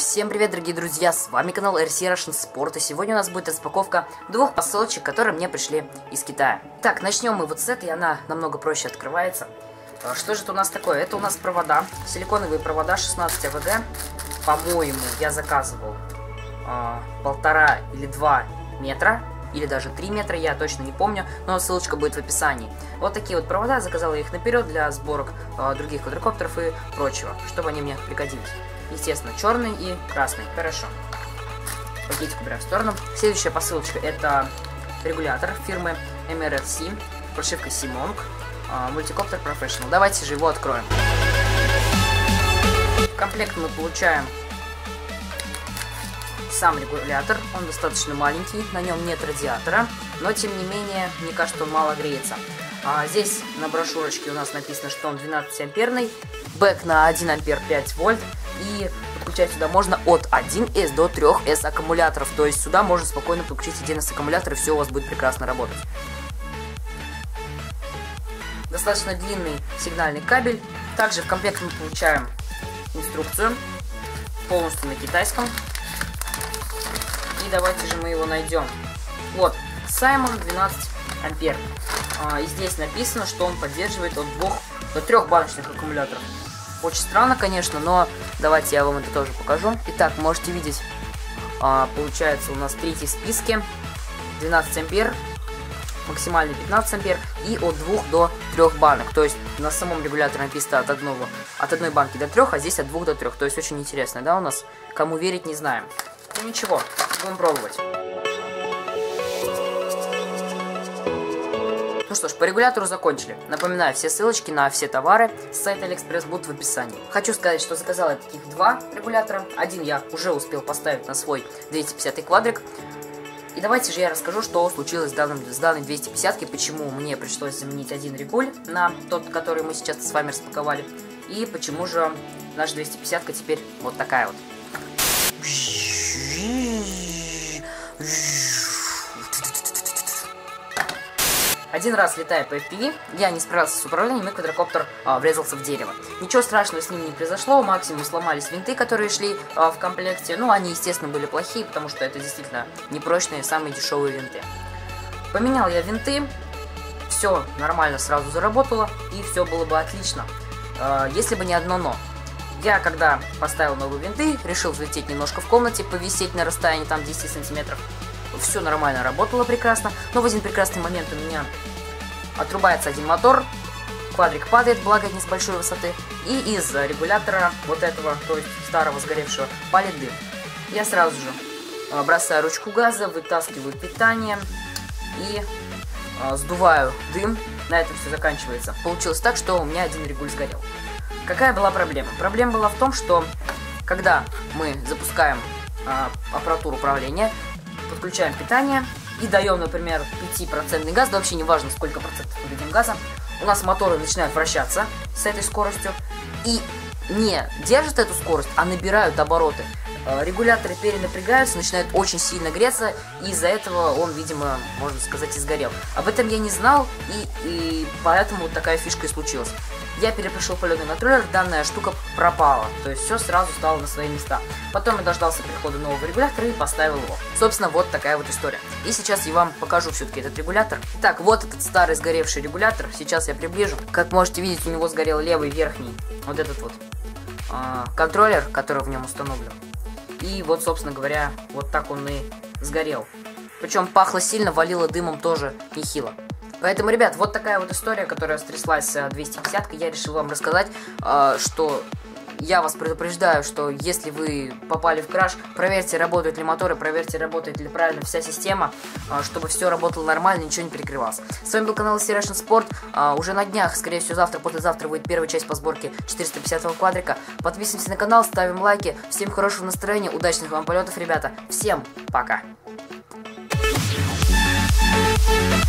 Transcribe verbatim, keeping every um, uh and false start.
Всем привет, дорогие друзья, с вами канал эр си Russian Sport, и сегодня у нас будет распаковка двух посылочек, которые мне пришли из Китая. Так, начнем мы вот с этой, она намного проще открывается. Что же это у нас такое? Это у нас провода, силиконовые провода шестнадцать а вэ гэ. По-моему, я заказывал э, полтора или два метра, или даже три метра, я точно не помню, но ссылочка будет в описании. Вот такие вот провода, заказал я их наперед для сборок э, других квадрокоптеров и прочего, чтобы они мне пригодились. Естественно, черный и красный. Хорошо. Пакетик убираем в сторону. Следующая посылочка — это регулятор фирмы эм эр эф си, прошивкой Simong, Multicopter Professional. Давайте же его откроем. В комплект мы получаем сам регулятор. Он достаточно маленький, на нем нет радиатора, но тем не менее, мне кажется, он мало греется. А здесь на брошюрочке у нас написано, что он двенадцать амперный, бэк на один ампер пять вольт, и подключать сюда можно от один эс до трёх эс аккумуляторов, то есть сюда можно спокойно подключить один эс аккумулятор, и все у вас будет прекрасно работать. Достаточно длинный сигнальный кабель. Также в комплект мы получаем инструкцию, полностью на китайском. И давайте же мы его найдем. Вот, Simong двенадцать ампер. А, и здесь написано, что он поддерживает от двух до трёх баночных аккумуляторов. Очень странно, конечно, но давайте я вам это тоже покажу. Итак, можете видеть, а, получается у нас третий в списке. двенадцать ампер, максимальный пятнадцать ампер, и от двух до трёх банок. То есть на самом регуляторе написано от, одного, от одной банки до трёх, а здесь от двух до трёх. То есть очень интересно, да, у нас? Кому верить, не знаем. Ну ничего, будем пробовать. Ну что ж, по регулятору закончили. Напоминаю, все ссылочки на все товары с сайта Алиэкспресс будут в описании. Хочу сказать, что заказал я таких два регулятора. Один я уже успел поставить на свой двести пятидесятый квадрик. И давайте же я расскажу, что случилось с, данным, с данной двести пятидесяткой, почему мне пришлось заменить один регуль на тот, который мы сейчас с вами распаковали. И почему же наша двести пятидесятка теперь вот такая вот. Один раз, летая по эф пи ви, я не справился с управлением, и квадрокоптер а, врезался в дерево. Ничего страшного с ним не произошло, максимум сломались винты, которые шли а, в комплекте. Ну, они, естественно, были плохие, потому что это действительно непрочные, самые дешевые винты. Поменял я винты, все нормально сразу заработало, и все было бы отлично, а, если бы не одно но. Я, когда поставил новые винты, решил взлететь немножко в комнате, повисеть на расстоянии там десять сантиметров. Все нормально работало прекрасно, но в один прекрасный момент у меня отрубается один мотор, квадрик падает, благо не с большой высоты, и из регулятора вот этого, то есть старого сгоревшего, палит дым. Я сразу же бросаю ручку газа, вытаскиваю питание и э, сдуваю дым. На этом все заканчивается. Получилось так, что у меня один регуль сгорел. Какая была проблема? Проблема была в том, что когда мы запускаем э, аппаратуру управления, подключаем питание и даем, например, пятипроцентный газ, да вообще не важно, сколько процентов мы дадим газа, у нас моторы начинают вращаться с этой скоростью и не держат эту скорость, а набирают обороты. Регуляторы перенапрягаются, начинают очень сильно греться, и из-за этого он, видимо, можно сказать, и сгорел. Об этом я не знал, и, и поэтому вот такая фишка и случилась. Я перепрошел полетный контроллер, данная штука пропала, то есть все сразу стало на свои места. Потом я дождался прихода нового регулятора и поставил его. Собственно, вот такая вот история. И сейчас я вам покажу все-таки этот регулятор. Так, вот этот старый сгоревший регулятор, сейчас я приближу. Как можете видеть, у него сгорел левый верхний, вот этот вот э, контроллер, который в нем установлен. И вот, собственно говоря, вот так он и сгорел. Причем пахло сильно, валило дымом тоже нехило. Поэтому, ребят, вот такая вот история, которая стряслась с двести пятидесяткой. Я решил вам рассказать, что я вас предупреждаю, что если вы попали в краш, проверьте, работают ли моторы, проверьте, работает ли правильно вся система, чтобы все работало нормально, ничего не перекрывалось. С вами был канал эр си Russian Sport. Уже на днях, скорее всего, завтра, послезавтра выйдет первая часть по сборке четыреста пятидесятого квадрика. Подписываемся на канал, ставим лайки. Всем хорошего настроения, удачных вам полетов, ребята. Всем пока!